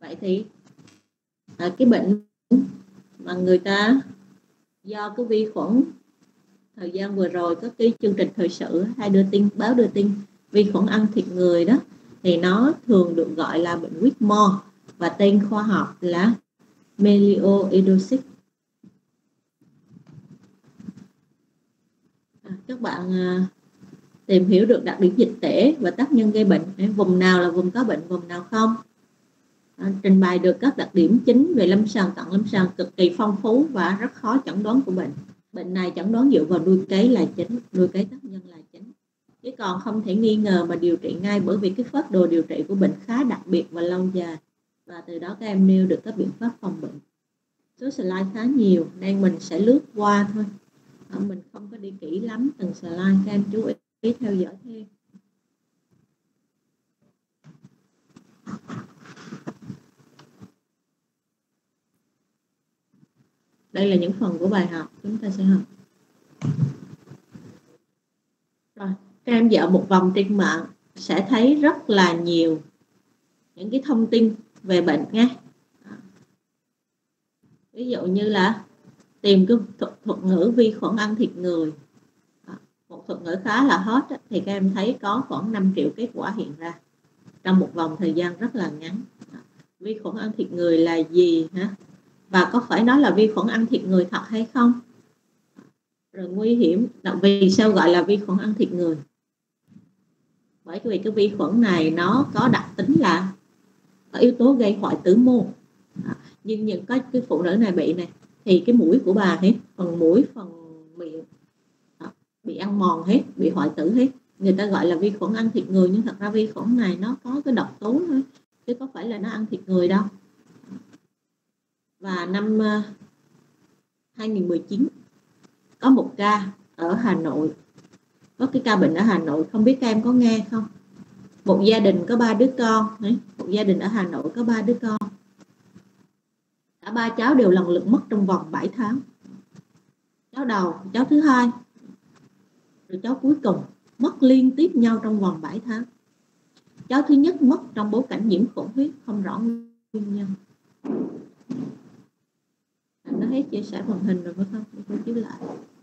Vậy thì cái bệnh mà người ta do cái vi khuẩn, thời gian vừa rồi có cái chương trình thời sự hay báo đưa tin vi khuẩn ăn thịt người đó, thì nó thường được gọi là bệnh Whitmore và tên khoa học là Melioidosis. Các bạn tìm hiểu được đặc điểm dịch tễ và tác nhân gây bệnh, vùng nào là vùng có bệnh, vùng nào không. Trình bày được các đặc điểm chính về lâm sàng, cận lâm sàng cực kỳ phong phú và rất khó chẩn đoán của bệnh. Bệnh này chẩn đoán dựa vào nuôi cấy là chính, nuôi cấy tác nhân là chính. Chứ còn không thể nghi ngờ mà điều trị ngay, bởi vì cái phác đồ điều trị của bệnh khá đặc biệt và lâu dài. Và từ đó các em nêu được các biện pháp phòng bệnh. Số slide khá nhiều nên mình sẽ lướt qua thôi. Mình không có đi kỹ lắm từng slide, các em chú ý theo dõi thêm. Đây là những phần của bài học chúng ta sẽ học. Rồi, các em dạo một vòng trên mạng sẽ thấy rất là nhiều những cái thông tin về bệnh nha. Ví dụ như là tìm cái thuật ngữ vi khuẩn ăn thịt người. Một thuật ngữ khá là hot thì các em thấy có khoảng 5 triệu kết quả hiện ra trong một vòng thời gian rất là ngắn. Vi khuẩn ăn thịt người là gì hả? Và có phải nó là vi khuẩn ăn thịt người thật hay không? Rồi nguy hiểm, vì sao gọi là vi khuẩn ăn thịt người? Bởi vì cái vi khuẩn này nó có đặc tính là có yếu tố gây hoại tử môn. Nhưng những cái phụ nữ này bị này thì cái mũi của bà hết, phần mũi, phần miệng bị ăn mòn hết, bị hoại tử hết. Người ta gọi là vi khuẩn ăn thịt người, nhưng thật ra vi khuẩn này nó có cái độc tố thôi, chứ có phải là nó ăn thịt người đâu. Và năm 2019 có một ca ở Hà Nội, có cái ca bệnh ở Hà Nội, không biết các em có nghe không? Một gia đình có 3 đứa con, một gia đình ở Hà Nội có 3 đứa con. Cả 3 cháu đều lần lượt mất trong vòng 7 tháng. Cháu đầu, cháu thứ hai, rồi cháu cuối cùng mất liên tiếp nhau trong vòng 7 tháng. Cháu thứ nhất mất trong bối cảnh nhiễm khuẩn huyết không rõ nguyên nhân. Nó hết chia sẻ màn hình rồi phải không? Tôi chiếu lại.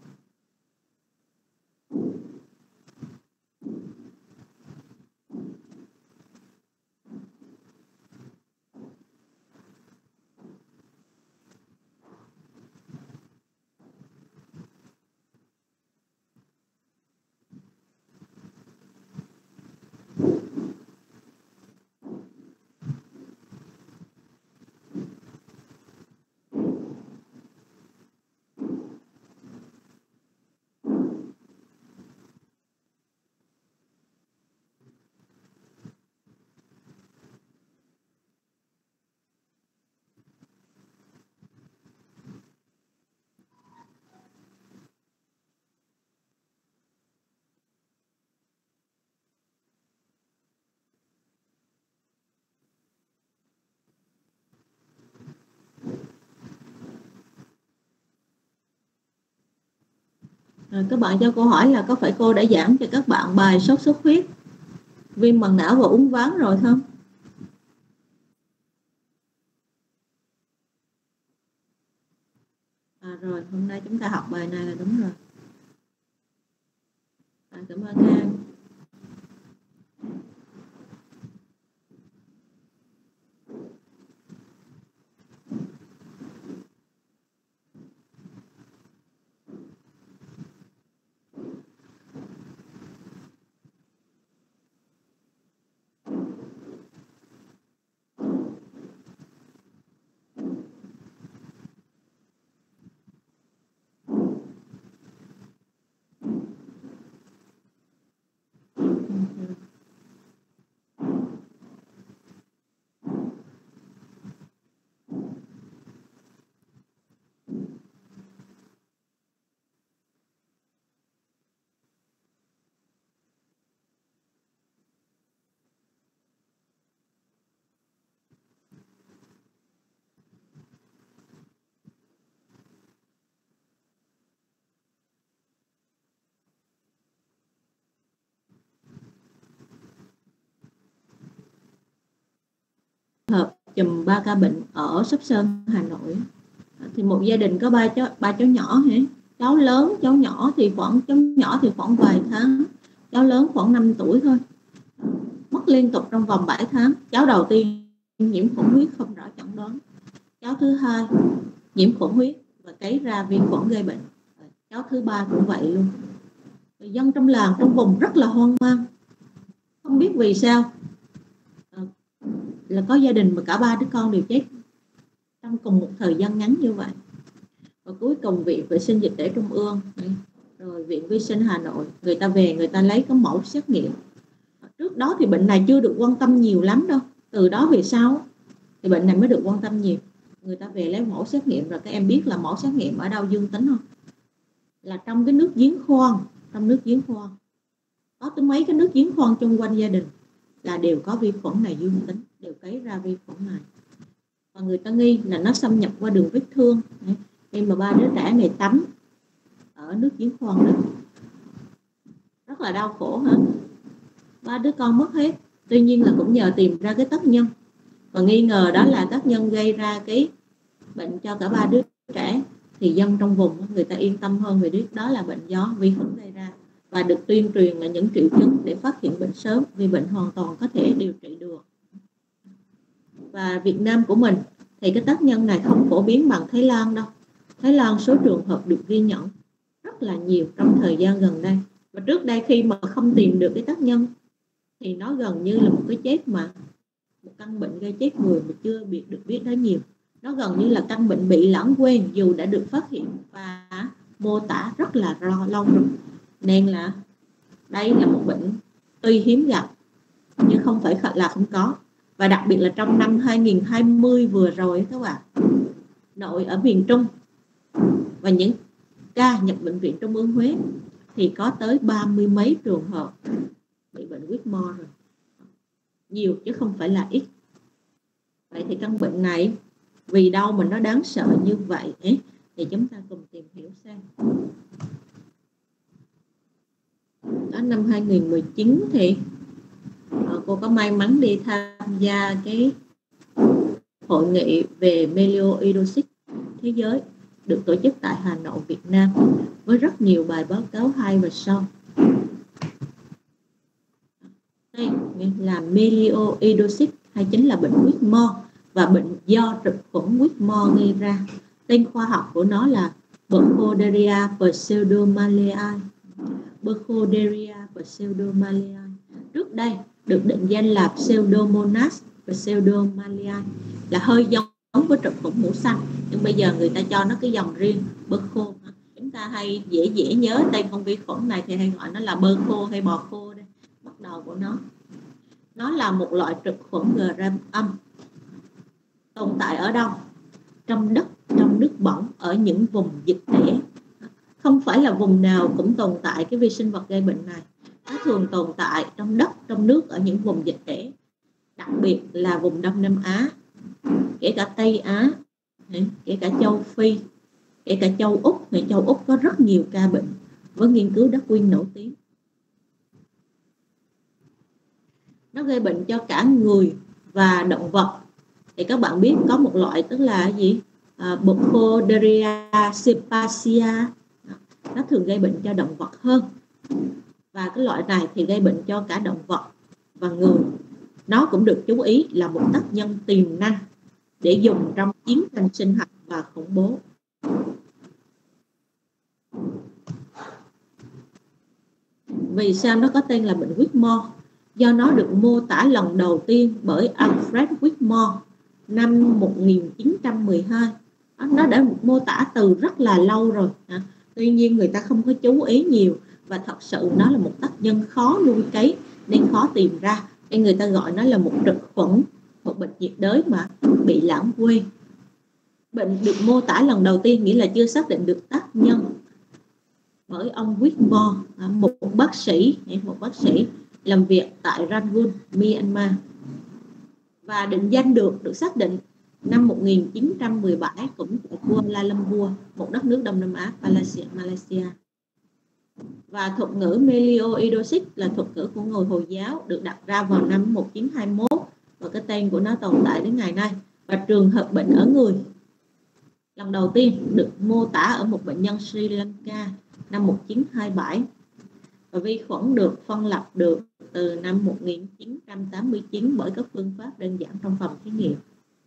Các bạn cho câu hỏi là có phải cô đã giảng cho các bạn bài sốt xuất huyết, viêm màng não và uốn ván rồi không? Rồi, hôm nay chúng ta học bài này là đúng rồi. Cảm ơn các em. Hợp chùm 3 ca bệnh ở Sóc Sơn, Hà Nội. Thì một gia đình có ba cháu nhỏ hả? Cháu lớn, cháu nhỏ thì khoảng vài tháng, cháu lớn khoảng 5 tuổi thôi. Mất liên tục trong vòng 7 tháng. Cháu đầu tiên nhiễm khuẩn huyết không rõ chẩn đoán. Cháu thứ hai nhiễm khuẩn huyết và cấy ra vi khuẩn gây bệnh. Cháu thứ ba cũng vậy luôn. Người dân trong làng, trong vùng rất là hoang mang, không biết vì sao là có gia đình mà cả 3 đứa con đều chết trong cùng một thời gian ngắn như vậy. Và cuối cùng Viện Vệ sinh Dịch tễ Trung ương rồi Viện Vi sinh Hà Nội, người ta về, người ta lấy cái mẫu xét nghiệm. Trước đó thì bệnh này chưa được quan tâm nhiều lắm đâu, từ đó về sau thì bệnh này mới được quan tâm nhiều. Người ta về lấy mẫu xét nghiệm, rồi các em biết là mẫu xét nghiệm ở đâu dương tính không? Là trong cái nước giếng khoan. Trong nước giếng khoan có tới mấy cái nước giếng khoan chung quanh gia đình là đều có vi khuẩn này dương tính, đều cấy ra vi khuẩn này. Và người ta nghi là nó xâm nhập qua đường vết thương khi mà 3 đứa trẻ này tắm ở nước giếng khoan đó. Rất là đau khổ hả? 3 đứa con mất hết. Tuy nhiên là cũng nhờ tìm ra cái tác nhân và nghi ngờ đó là tác nhân gây ra cái bệnh cho cả 3 đứa trẻ, thì dân trong vùng người ta yên tâm hơn, vì biết đó là bệnh do vi khuẩn gây ra, và được tuyên truyền là những triệu chứng để phát hiện bệnh sớm, vì bệnh hoàn toàn có thể điều trị được. Và Việt Nam của mình thì cái tác nhân này không phổ biến bằng Thái Lan đâu. Thái Lan số trường hợp được ghi nhận rất là nhiều trong thời gian gần đây. Và trước đây khi mà không tìm được cái tác nhân thì nó gần như là một cái chết, mà một căn bệnh gây chết người mà chưa được biết đến nhiều. Nó gần như là căn bệnh bị lãng quên dù đã được phát hiện và mô tả rất là lâu rồi. Nên là đây là một bệnh tuy hiếm gặp nhưng không phải là không có. Và đặc biệt là trong năm 2020 vừa rồi các bạn, nội ở miền Trung và những ca nhập bệnh viện Trung ương Huế thì có tới 30 mấy trường hợp bị bệnh Whitmore rồi. Nhiều chứ không phải là ít. Vậy thì căn bệnh này vì đâu mà nó đáng sợ như vậy ấy? Thì chúng ta cùng tìm hiểu xem. Đó, năm 2019 thì cô có may mắn đi tham gia cái hội nghị về melioidosis thế giới được tổ chức tại Hà Nội, Việt Nam, với rất nhiều bài báo cáo hay và sâu. Đây là melioidosis hay chính là bệnh Whitmore, và bệnh do trực khuẩn Whitmore gây ra. Tên khoa học của nó là Burkholderia pseudomallei. Burkholderia pseudomallei. Trước đây được định danh là Pseudomonas pseudomallei, là hơi giống với trực khuẩn mũ xanh, nhưng bây giờ người ta cho nó cái dòng riêng Burkho. Chúng ta hay dễ nhớ tên con vi khuẩn này thì hay gọi nó là bơ khô hay bò khô đây. Bắt đầu của nó là một loại trực khuẩn gram âm, tồn tại ở đâu? Trong đất, trong nước bẩn, ở những vùng dịch tễ. Không phải là vùng nào cũng tồn tại cái vi sinh vật gây bệnh này. Nó thường tồn tại trong đất, trong nước, ở những vùng dịch tễ, đặc biệt là vùng Đông Nam Á, kể cả Tây Á, kể cả châu Phi, kể cả châu Úc. Thì châu Úc có rất nhiều ca bệnh với nghiên cứu Darwin nổi tiếng. Nó gây bệnh cho cả người và động vật. Thì các bạn biết có một loại tức là gì? Burkholderia cepacia. Nó thường gây bệnh cho động vật hơn. Và cái loại này thì gây bệnh cho cả động vật và người. Nó cũng được chú ý là một tác nhân tiềm năng để dùng trong chiến tranh sinh học và khủng bố. Vì sao nó có tên là bệnh Whitmore? Do nó được mô tả lần đầu tiên bởi Alfred Whitmore năm 1912. Nó đã mô tả từ rất là lâu rồi. Tuy nhiên người ta không có chú ý nhiều, và thật sự nó là một tác nhân khó nuôi cấy nên khó tìm ra. Nên người ta gọi nó là một trực khuẩn, một bệnh nhiệt đới mà bị lãng quên. Bệnh được mô tả lần đầu tiên nghĩa là chưa xác định được tác nhân bởi ông Whitmore, một bác sĩ làm việc tại Rangoon, Myanmar, và định danh được xác định năm 1917 cũng tại Kuala Lumpur, một đất nước Đông Nam Á, Malaysia. Và thuật ngữ melioidosis là thuật ngữ của người Hồi giáo, được đặt ra vào năm 1921 và cái tên của nó tồn tại đến ngày nay. Và trường hợp bệnh ở người lần đầu tiên được mô tả ở một bệnh nhân Sri Lanka năm 1927, và vi khuẩn được phân lập được từ năm 1989 bởi các phương pháp đơn giản trong phòng thí nghiệm.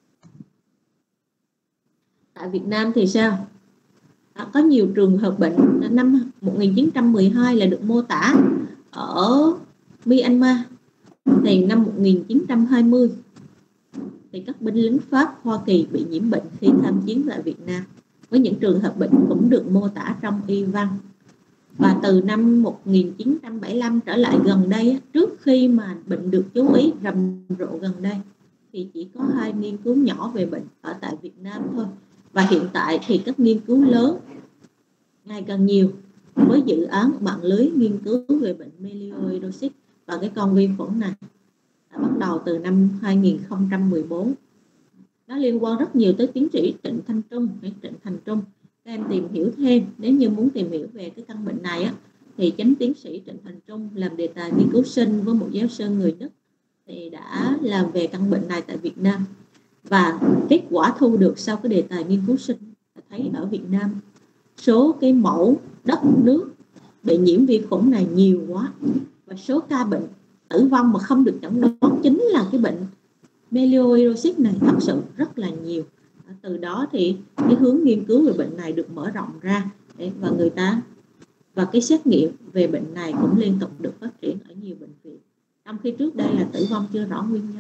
Tại Việt Nam thì sao? Có nhiều trường hợp bệnh. Năm 1912 là được mô tả ở Myanmar. Thì năm 1920 thì các binh lính Pháp, Hoa Kỳ bị nhiễm bệnh khi tham chiến tại Việt Nam, với những trường hợp bệnh cũng được mô tả trong y văn. Và từ năm 1975 trở lại gần đây, trước khi mà bệnh được chú ý rầm rộ gần đây, thì chỉ có 2 nghiên cứu nhỏ về bệnh ở tại Việt Nam thôi. Và hiện tại thì các nghiên cứu lớn ngày càng nhiều, với dự án mạng lưới nghiên cứu về bệnh melioidosis và cái con vi khuẩn này đã bắt đầu từ năm 2014. Nó liên quan rất nhiều tới tiến sĩ Trịnh Thành Trung. Các em tìm hiểu thêm, nếu như muốn tìm hiểu về cái căn bệnh này thì chính tiến sĩ Trịnh Thành Trung làm đề tài nghiên cứu sinh với một giáo sư người Đức thì đã làm về căn bệnh này tại Việt Nam. Và kết quả thu được sau cái đề tài nghiên cứu sinh thấy ở Việt Nam số cái mẫu đất nước bị nhiễm vi khuẩn này nhiều quá, và số ca bệnh tử vong mà không được chẩn đoán chính là cái bệnh melioidosis này thật sự rất là nhiều. Từ đó thì cái hướng nghiên cứu về bệnh này được mở rộng ra, và cái xét nghiệm về bệnh này cũng liên tục được phát triển ở nhiều bệnh viện, trong khi trước đây là tử vong chưa rõ nguyên nhân.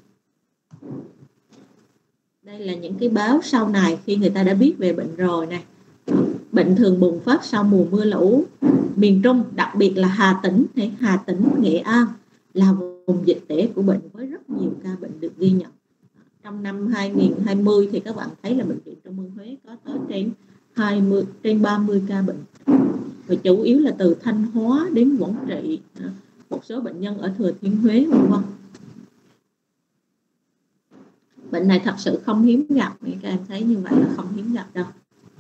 Đây là những cái báo sau này khi người ta đã biết về bệnh rồi này. Bệnh thường bùng phát sau mùa mưa lũ miền Trung, đặc biệt là Hà Tĩnh, Nghệ An là vùng dịch tễ của bệnh với rất nhiều ca bệnh được ghi nhận. Trong năm 2020 thì các bạn thấy là bệnh viện Trung ương Huế có tới trên 30 ca bệnh, và chủ yếu là từ Thanh Hóa đến Quảng Trị, một số bệnh nhân ở Thừa Thiên Huế v.v. Bệnh này thật sự không hiếm gặp, các em thấy như vậy là không hiếm gặp đâu.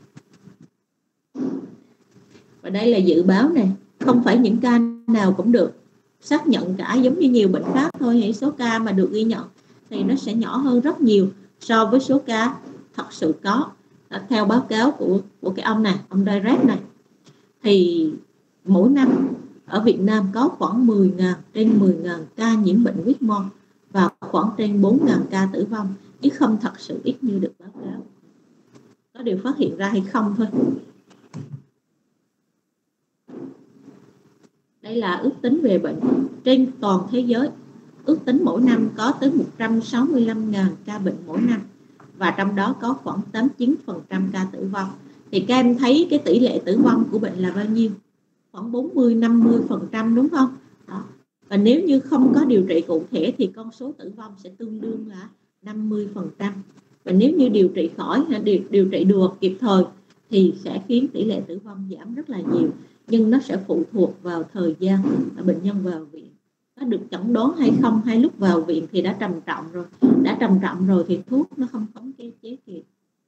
Và đây là dự báo này, không phải những ca nào cũng được xác nhận cả, giống như nhiều bệnh khác thôi. Thì số ca mà được ghi nhận thì nó sẽ nhỏ hơn rất nhiều so với số ca thật sự có. Theo báo cáo của cái ông này, ông Direct này, thì mỗi năm ở Việt Nam có khoảng 10.000 ca nhiễm bệnh Whitmore và khoảng trên 4.000 ca tử vong, chứ không thật sự ít như được báo cáo. Có điều phát hiện ra hay không thôi. Đây là ước tính về bệnh trên toàn thế giới. Ước tính mỗi năm có tới 165.000 ca bệnh mỗi năm, và trong đó có khoảng 89% ca tử vong. Thì các em thấy cái tỷ lệ tử vong của bệnh là bao nhiêu? Khoảng 40-50%, đúng không? Đó. Và nếu như không có điều trị cụ thể thì con số tử vong sẽ tương đương là 50%. Và nếu như điều trị khỏi, điều trị được kịp thời thì sẽ khiến tỷ lệ tử vong giảm rất là nhiều. Nhưng nó sẽ phụ thuộc vào thời gian bệnh nhân vào viện, có được chẩn đoán hay không, hay lúc vào viện thì đã trầm trọng rồi thì thuốc nó không khống chế kịp.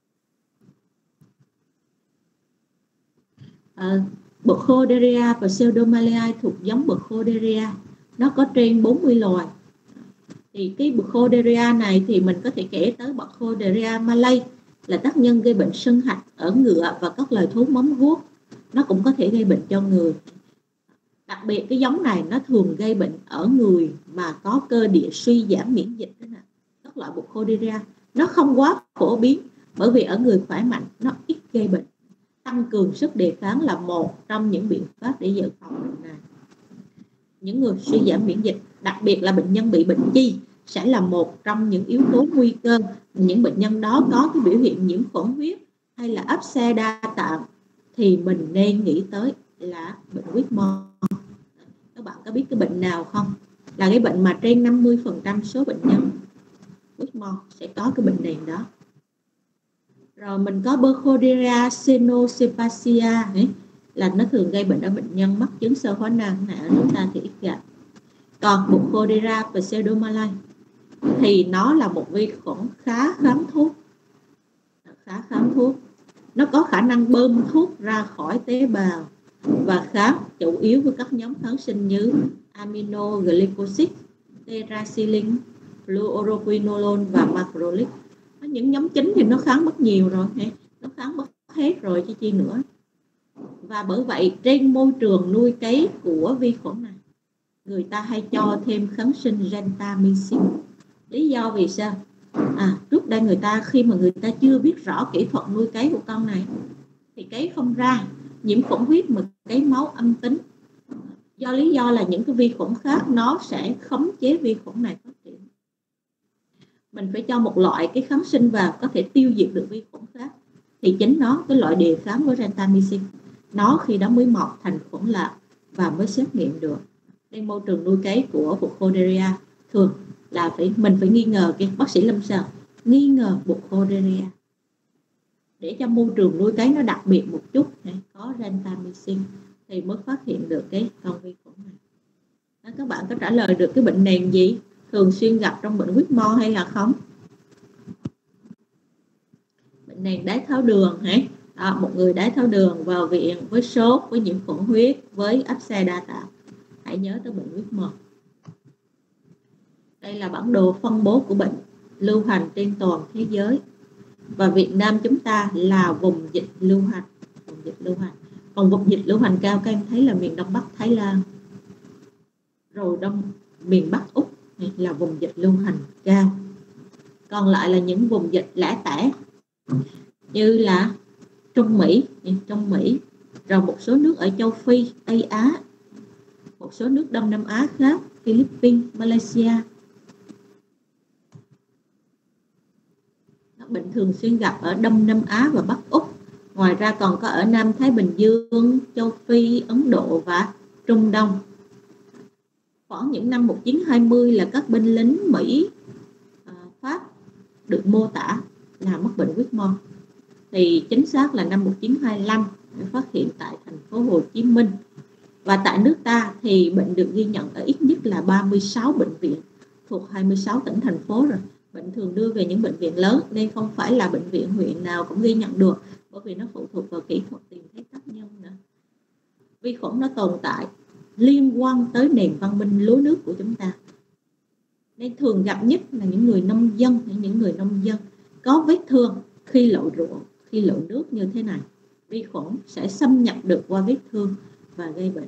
Burkholderia và Pseudomallei thuộc giống Burkholderia, nó có trên 40 loài. Thì cái Burkholderia này thì mình có thể kể tới Burkholderia malay là tác nhân gây bệnh sưng hạch ở ngựa và các loài thú móng vuốt. Nó cũng có thể gây bệnh cho người. Đặc biệt cái giống này nó thường gây bệnh ở người mà có cơ địa suy giảm miễn dịch. Các loại Burkholderia nó không quá phổ biến, bởi vì ở người khỏe mạnh nó ít gây bệnh. Tăng cường sức đề kháng là một trong những biện pháp để dự phòng bệnh này. Những người suy giảm miễn dịch, đặc biệt là bệnh nhân bị bệnh chi, sẽ là một trong những yếu tố nguy cơ. Những bệnh nhân đó có cái biểu hiện nhiễm khuẩn huyết hay là áp xe đa tạng thì mình nên nghĩ tới là bệnh Whitmore. Các bạn có biết cái bệnh nào không? Là cái bệnh mà trên 50% số bệnh nhân Whitmore sẽ có cái bệnh nền đó. Rồi mình có Burkholderia cenocepacia ấy, là nó thường gây bệnh ở bệnh nhân mắc chứng xơ hóa nang, này ở chúng ta thì ít gặp. Còn Burkholderia pseudomallei thì nó là một vi khuẩn khá kháng thuốc. Nó có khả năng bơm thuốc ra khỏi tế bào và kháng chủ yếu với các nhóm kháng sinh như aminoglycosides, tetracycline, fluoroquinolone và macrolide. Những nhóm chính thì nó kháng mất nhiều rồi, nó kháng mất hết rồi chứ chi nữa. Và bởi vậy trên môi trường nuôi cấy của vi khuẩn này, người ta hay cho thêm kháng sinh gentamicin. Lý do vì sao? Trước đây người ta, khi mà người ta chưa biết rõ kỹ thuật nuôi cấy của con này thì cấy không ra nhiễm khuẩn huyết mà cấy máu âm tính. Do lý do là những cái vi khuẩn khác nó sẽ khống chế vi khuẩn này phát triển. Mình phải cho một loại cái kháng sinh vào có thể tiêu diệt được vi khuẩn khác. Thì chính nó, cái loại đề kháng với gentamicin, nó khi đó mới mọc thành khuẩn lạ và mới xét nghiệm được. Trên môi trường nuôi cấy của Burkholderia thường là mình phải nghi ngờ, cái bác sĩ lâm sàng nghi ngờ Burkholderia để cho môi trường nuôi cấy nó đặc biệt một chút, có gentamicin thì mới phát hiện được cái con vi khuẩn này. Các bạn có trả lời được cái bệnh nền gì thường xuyên gặp trong bệnh Whitmore hay là không? Bệnh nền đái tháo đường một người đái tháo đường vào viện với sốt, với nhiễm khuẩn huyết, với áp xe đa tạng, hãy nhớ tới bệnh Whitmore. Đây là bản đồ phân bố của bệnh lưu hành trên toàn thế giới, và Việt Nam chúng ta là vùng dịch lưu hành. Còn vùng dịch lưu hành cao các em thấy là miền Đông Bắc Thái Lan, rồi miền Bắc Úc là vùng dịch lưu hành cao. Còn lại là những vùng dịch lẻ tẻ như là Trung Mỹ, rồi một số nước ở châu Phi, Tây Á, một số nước Đông Nam Á khác, Philippines, Malaysia. Bệnh thường xuyên gặp ở Đông Nam Á và Bắc Úc. Ngoài ra còn có ở Nam Thái Bình Dương, châu Phi, Ấn Độ và Trung Đông. Khoảng những năm 1920 là các binh lính Mỹ, Pháp được mô tả là mắc bệnh Whitmore. Thì chính xác là năm 1925 đã phát hiện tại thành phố Hồ Chí Minh. Và tại nước ta thì bệnh được ghi nhận ở ít nhất là 36 bệnh viện thuộc 26 tỉnh thành phố rồi. Bệnh thường đưa về những bệnh viện lớn nên không phải là bệnh viện huyện nào cũng ghi nhận được, bởi vì nó phụ thuộc vào kỹ thuật tìm thấy tác nhân nữa. Vi khuẩn nó tồn tại liên quan tới nền văn minh lúa nước của chúng ta. Nên thường gặp nhất là những người nông dân có vết thương khi lội ruộng, khi lội nước như thế này. Vi khuẩn sẽ xâm nhập được qua vết thương và gây bệnh.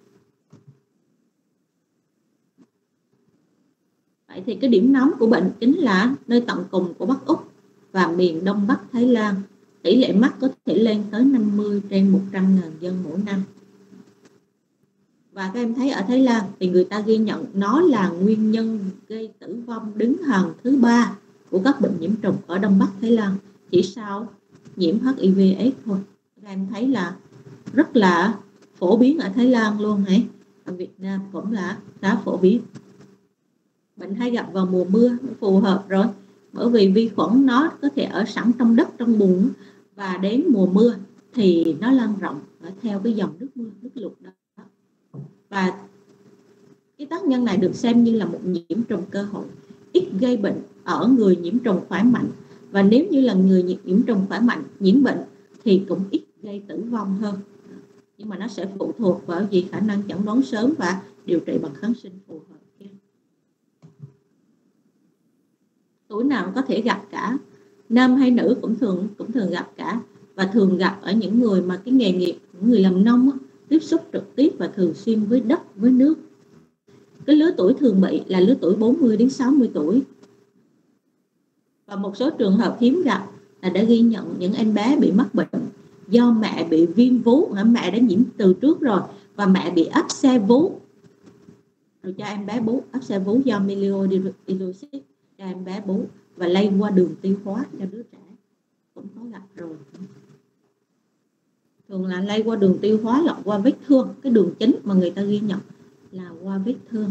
Vậy thì cái điểm nóng của bệnh chính là nơi tận cùng của Bắc Úc và miền Đông Bắc Thái Lan. Tỷ lệ mắc có thể lên tới 50 trên 100.000 dân mỗi năm. Và các em thấy ở Thái Lan thì người ta ghi nhận nó là nguyên nhân gây tử vong đứng hàng thứ 3 của các bệnh nhiễm trùng ở Đông Bắc Thái Lan, chỉ sau nhiễm HIV/AIDS thôi. Các em thấy là rất là phổ biến ở Thái Lan luôn. Ở Việt Nam cũng là khá phổ biến. Bệnh hay gặp vào mùa mưa, nó phù hợp rồi, bởi vì vi khuẩn nó có thể ở sẵn trong đất, trong bùn, và đến mùa mưa thì nó lan rộng theo cái dòng nước mưa, nước lụt đó. Và cái tác nhân này được xem như là một nhiễm trùng cơ hội, ít gây bệnh ở người nhiễm trùng khỏe mạnh. Và nếu như là người nhiễm trùng khỏe mạnh nhiễm bệnh thì cũng ít gây tử vong hơn. Nhưng mà nó sẽ phụ thuộc vào khả năng chẩn đoán sớm và điều trị bằng kháng sinh phù hợp. Tuổi nào có thể gặp cả, nam hay nữ cũng thường gặp cả, và thường gặp ở những người mà cái nghề nghiệp, những người làm nông tiếp xúc trực tiếp và thường xuyên với đất, với nước. Cái lứa tuổi thường bị là lứa tuổi 40 đến 60 tuổi. Và một số trường hợp hiếm gặp là đã ghi nhận những em bé bị mắc bệnh do mẹ bị viêm vú, mẹ đã nhiễm từ trước rồi và mẹ bị áp xe vú, rồi cho em bé bú, áp xe vú do milioidosis cho em bé bú và lây qua đường tiêu hóa cho đứa trẻ, cũng có gặp rồi. Thường là lây qua đường tiêu hóa hoặc qua vết thương. Cái đường chính mà người ta ghi nhận là qua vết thương.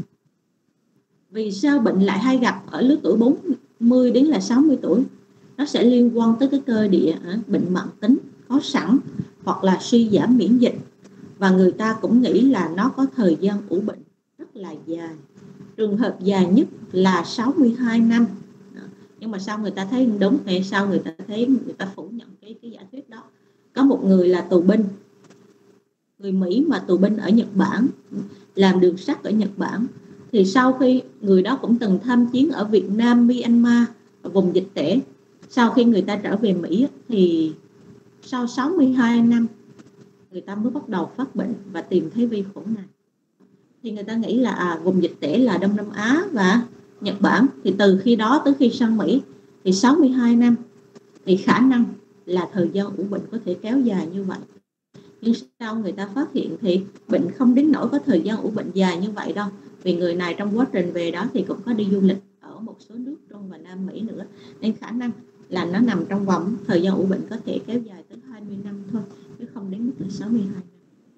Vì sao bệnh lại hay gặp ở lứa tuổi 40 đến là 60 tuổi? Nó sẽ liên quan tới cái cơ địa, bệnh mãn tính có sẵn hoặc là suy giảm miễn dịch. Và người ta cũng nghĩ là nó có thời gian ủ bệnh rất là dài. Trường hợp dài nhất là 62 năm. Nhưng mà sao người ta thấy đúng, hay sao người ta thấy người ta phủ nhận cái giả thuyết đó? Có một người là tù binh, người Mỹ mà tù binh ở Nhật Bản, làm đường sắt ở Nhật Bản, thì sau khi người đó cũng từng tham chiến ở Việt Nam, Myanmar, ở vùng dịch tễ, sau khi người ta trở về Mỹ thì sau 62 năm người ta mới bắt đầu phát bệnh và tìm thấy vi khuẩn này. Thì người ta nghĩ là vùng dịch tễ là Đông Nam Á và Nhật Bản. Thì từ khi đó tới khi sang Mỹ thì 62 năm, thì khả năng là thời gian ủ bệnh có thể kéo dài như vậy. Nhưng sau người ta phát hiện thì bệnh không đến nỗi có thời gian ủ bệnh dài như vậy đâu. Vì người này trong quá trình về đó thì cũng có đi du lịch ở một số nước Trung và Nam Mỹ nữa. Nên khả năng là nó nằm trong vòng thời gian ủ bệnh có thể kéo dài tới 20 năm thôi, chứ không đến mức là 62 năm.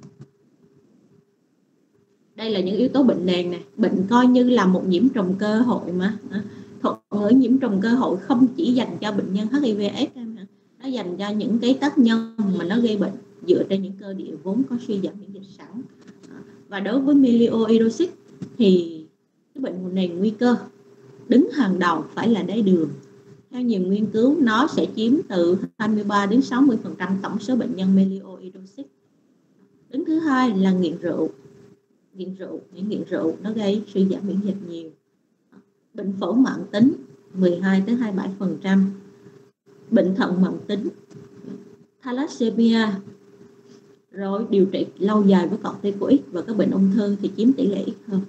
Đây là những yếu tố bệnh nền này. Bệnh coi như là một nhiễm trùng cơ hội mà. Thuật ngữ nhiễm trùng cơ hội không chỉ dành cho bệnh nhân HIV/AIDS, nó dành cho những cái tác nhân mà nó gây bệnh dựa trên những cơ địa vốn có suy giảm miễn dịch sẵn. Và đối với melioidosis thì cái bệnh nền nguy cơ đứng hàng đầu phải là đái đường. Theo nhiều nghiên cứu, nó sẽ chiếm từ 23 đến 60% tổng số bệnh nhân melioidosis. Đứng thứ hai là nghiện rượu. Nghiện rượu nó gây suy giảm miễn dịch nhiều. Bệnh phổi mãn tính 12 tới 27%. Bệnh thận mãn tính, thalassemia, rồi điều trị lâu dài với corticoid và các bệnh ung thư thì chiếm tỷ lệ ít hơn.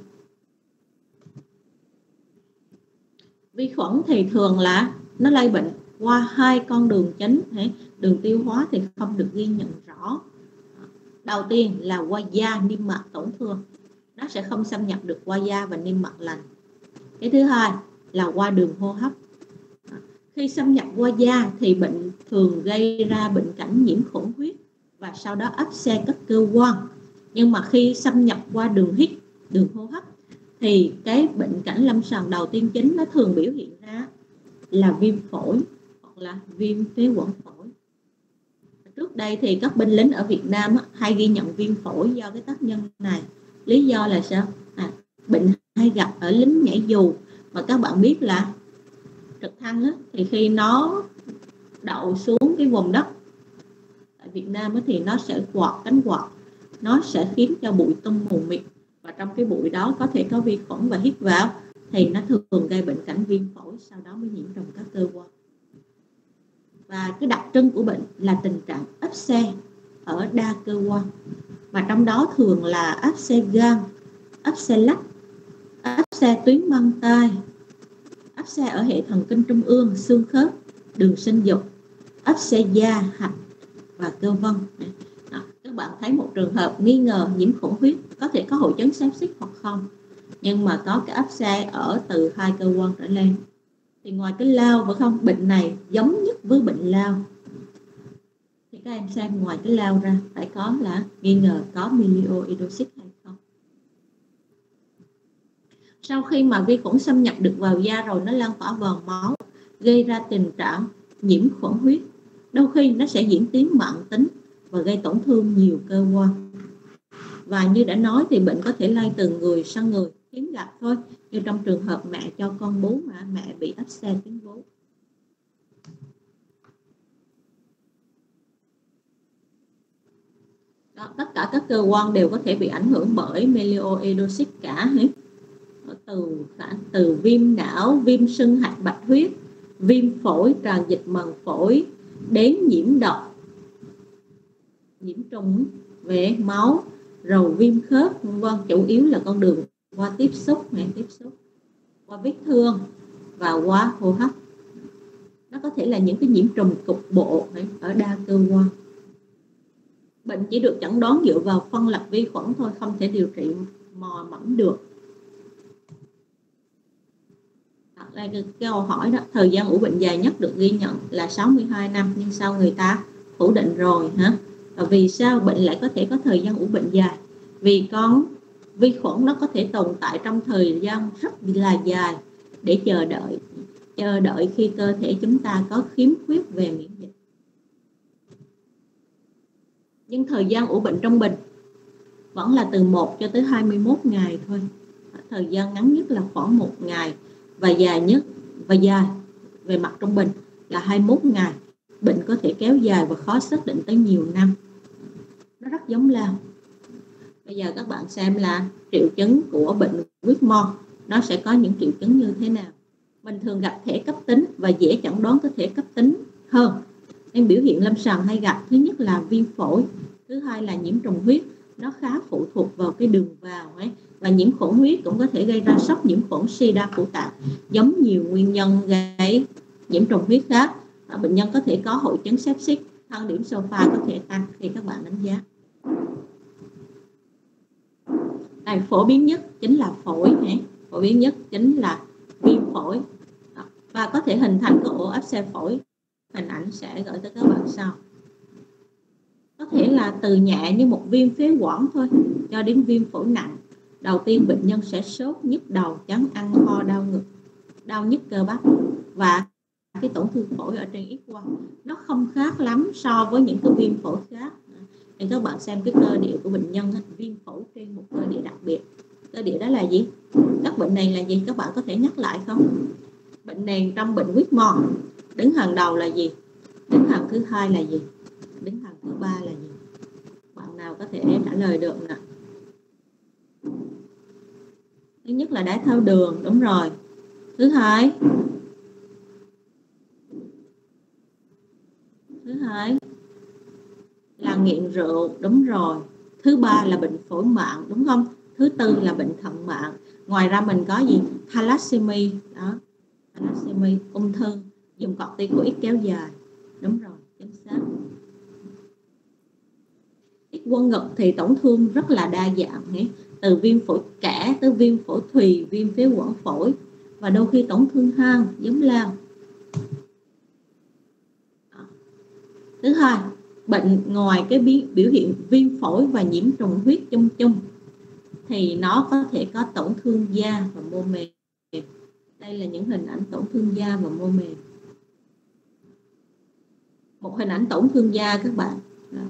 Vi khuẩn thì thường là nó lây bệnh qua hai con đường chính. Đường tiêu hóa thì không được ghi nhận rõ. Đầu tiên là qua da, niêm mạc tổn thương, nó sẽ không xâm nhập được qua da và niêm mạc lành. Cái thứ hai là qua đường hô hấp. Khi xâm nhập qua da thì bệnh thường gây ra bệnh cảnh nhiễm khuẩn huyết và sau đó áp xe các cơ quan. Nhưng mà khi xâm nhập qua đường hít, đường hô hấp thì cái bệnh cảnh lâm sàng đầu tiên chính nó thường biểu hiện ra là viêm phổi hoặc là viêm phế quản phổi. Trước đây thì các binh lính ở Việt Nam hay ghi nhận viêm phổi do cái tác nhân này. Lý do là sao? Bệnh hay gặp ở lính nhảy dù. Mà các bạn biết là trực thăng thì khi nó đậu xuống cái vùng đất tại Việt Nam thì nó sẽ quạt cánh quạt, nó sẽ khiến cho bụi tung mù mịt, và trong cái bụi đó có thể có vi khuẩn và hít vào thì nó thường gây bệnh cảnh viêm phổi, sau đó mới nhiễm trùng các cơ quan. Và cái đặc trưng của bệnh là tình trạng áp xe ở đa cơ quan, mà trong đó thường là áp xe gan, áp xe lách, áp xe tuyến mang tai, áp xe ở hệ thần kinh trung ương, xương khớp, đường sinh dục, áp xe da, hạch và cơ vân. Các bạn thấy một trường hợp nghi ngờ nhiễm khuẩn huyết có thể có hội chứng sepsis hoặc không, nhưng mà có cái áp xe ở từ hai cơ quan trở lên. Thì ngoài cái lao phải không, bệnh này giống nhất với bệnh lao. Thì các em xem ngoài cái lao ra phải có là nghi ngờ có melioidosis hay không. Sau khi mà vi khuẩn xâm nhập được vào da rồi, nó lan tỏa vào máu, gây ra tình trạng nhiễm khuẩn huyết. Đôi khi nó sẽ diễn tiến mãn tính và gây tổn thương nhiều cơ quan. Và như đã nói thì bệnh có thể lây từ người sang người, hiếm gặp thôi, như trong trường hợp mẹ cho con bú mà mẹ bị áp xe tuyến vú. Đó, tất cả các cơ quan đều có thể bị ảnh hưởng bởi melioidosis cả. Từ viêm não, viêm sưng hạch bạch huyết, viêm phổi, tràn dịch màng phổi, đến nhiễm độc, nhiễm trùng về máu, rồi viêm khớp, vân. Chủ yếu là con đường qua tiếp xúc, qua vết thương và qua hô hấp. Nó có thể là những cái nhiễm trùng cục bộ ở đa cơ quan. Bệnh chỉ được chẩn đoán dựa vào phân lập vi khuẩn thôi, không thể điều trị mò mẫm được. Đây cái câu hỏi đó, thời gian ủ bệnh dài nhất được ghi nhận là 62 năm, nhưng sao người ta phủ định rồi hả? Và vì sao bệnh lại có thể có thời gian ủ bệnh dài? Vì con vi khuẩn nó có thể tồn tại trong thời gian rất là dài để chờ đợi khi cơ thể chúng ta có khiếm khuyết về miễn dịch. Nhưng thời gian ủ bệnh trung bình vẫn là từ 1 cho tới 21 ngày thôi. Thời gian ngắn nhất là khoảng 1 ngày và dài về mặt trung bình là 21 ngày. Bệnh có thể kéo dài và khó xác định tới nhiều năm. Nó rất giống lao. Bây giờ các bạn xem là triệu chứng của bệnh Whitmore nó sẽ có những triệu chứng như thế nào. Mình thường gặp thể cấp tính và dễ chẩn đoán cái thể cấp tính hơn. Nên biểu hiện lâm sàng hay gặp thứ nhất là viêm phổi, thứ hai là nhiễm trùng huyết, nó khá phụ thuộc vào cái đường vào ấy. Và nhiễm khuẩn huyết cũng có thể gây ra sốc nhiễm khuẩn suy đa phủ tạng, giống nhiều nguyên nhân gây nhiễm trùng huyết khác. Bệnh nhân có thể có hội chứng sepsis, thang điểm sofa có thể tăng khi các bạn đánh giá. Này, phổ biến nhất chính là phổi, phổ biến nhất chính là viêm phổi và có thể hình thành cái ổ áp xe phổi. Hình ảnh sẽ gửi tới các bạn sau. Có thể là từ nhẹ như một viêm phế quản thôi cho đến viêm phổi nặng. Đầu tiên bệnh nhân sẽ sốt, nhức đầu, chán ăn, ho, đau ngực, đau nhức cơ bắp và cái tổn thương phổi ở trên X-quang nó không khác lắm so với những cái viêm phổi khác. Thì các bạn xem cái cơ địa của bệnh nhân, viêm phổi trên một cơ địa đặc biệt. Cơ địa đó là gì? Các bệnh này là gì? Các bạn có thể nhắc lại không? Bệnh nền trong bệnh Whitmore, đứng hàng đầu là gì? Đứng hàng thứ hai là gì? Đứng hàng thứ ba là gì? Bạn nào có thể trả lời được nè? Thứ nhất là đái tháo đường, đúng rồi. Thứ hai là nghiện rượu, đúng rồi. Thứ ba là bệnh phổi mạn, đúng không? Thứ tư là bệnh thận mạn. Ngoài ra mình có gì? Thalassemia, đó. Thalassemia, ung thư, dùng corticoid kéo dài. Đúng rồi, chính xác. X-quang ngực thì tổn thương rất là đa dạng, từ viêm phổi kẽ tới viêm phổi thùy, viêm phế quản phổi và đôi khi tổn thương hang giống lao. Thứ hai, bệnh ngoài cái biểu hiện viêm phổi và nhiễm trùng huyết chung chung thì nó có thể có tổn thương da và mô mềm. Đây là những hình ảnh tổn thương da và mô mềm. Một hình ảnh tổn thương da các bạn. Đó.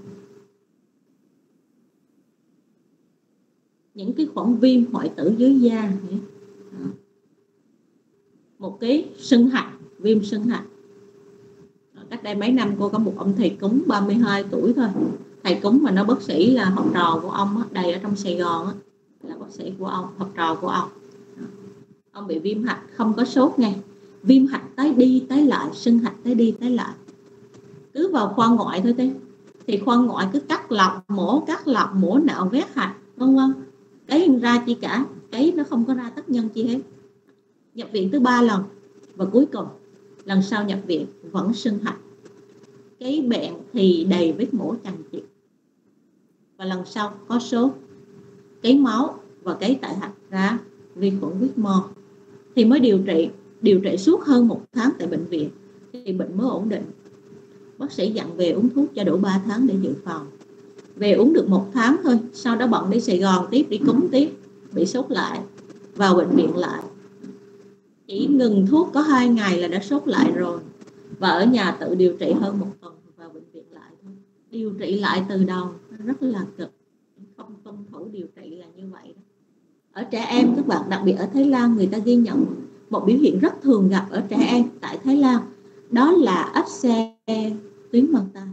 Những cái khuẩn viêm hoại tử dưới da. Đó. Một cái sưng hạch, viêm sưng hạch. Cách đây mấy năm cô có một ông thầy cúng 32 tuổi thôi. Thầy cúng mà nó bác sĩ là học trò của ông, đầy ở trong Sài Gòn là bác sĩ của ông, học trò của ông. Ông bị viêm hạch, không có sốt nghe. Viêm hạch tái đi tái lại, sưng hạch tái đi tái lại. Cứ vào khoa ngoại thôi thế. Thì khoa ngoại cứ cắt lọc, mổ nạo vét hạch, vân vân. Cái ra chi cả, cái nó không có ra tác nhân chi hết. Nhập viện tới 3 lần và cuối cùng lần sau nhập viện vẫn sưng hạch. Cái bệnh thì đầy vết mổ chằng chịt. Và lần sau có sốt, cái máu và cái tại hạch ra vi khuẩn Whitmore. Thì mới điều trị suốt hơn 1 tháng tại bệnh viện thì bệnh mới ổn định. Bác sĩ dặn về uống thuốc cho đủ 3 tháng để dự phòng. Về uống được 1 tháng thôi, sau đó bận đi Sài Gòn tiếp, đi cúng tiếp, bị sốt lại, vào bệnh viện lại. Chỉ ngừng thuốc có 2 ngày là đã sốt lại rồi. Và ở nhà tự điều trị hơn 1 tuần vào bệnh viện lại thôi. Điều trị lại từ đầu rất là cực. Không tuân thủ điều trị là như vậy đó. Ở trẻ em các bạn, đặc biệt ở Thái Lan, người ta ghi nhận một biểu hiện rất thường gặp ở trẻ em tại Thái Lan. Đó là áp xe tuyến màng tai.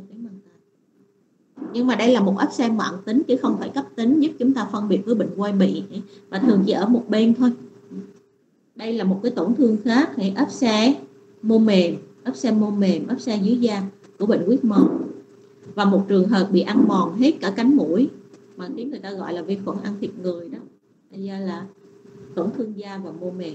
Nhưng mà đây là một áp xe mãn tính chứ không phải cấp tính, giúp chúng ta phân biệt với bệnh quai bị. Và thường chỉ ở một bên thôi. Đây là một cái tổn thương khác, áp xe mô mềm, áp xe dưới da của bệnh Whitmore. Và một trường hợp bị ăn mòn hết cả cánh mũi, mà tiếng người ta gọi là vi khuẩn ăn thịt người đó. Đây là tổn thương da và mô mềm.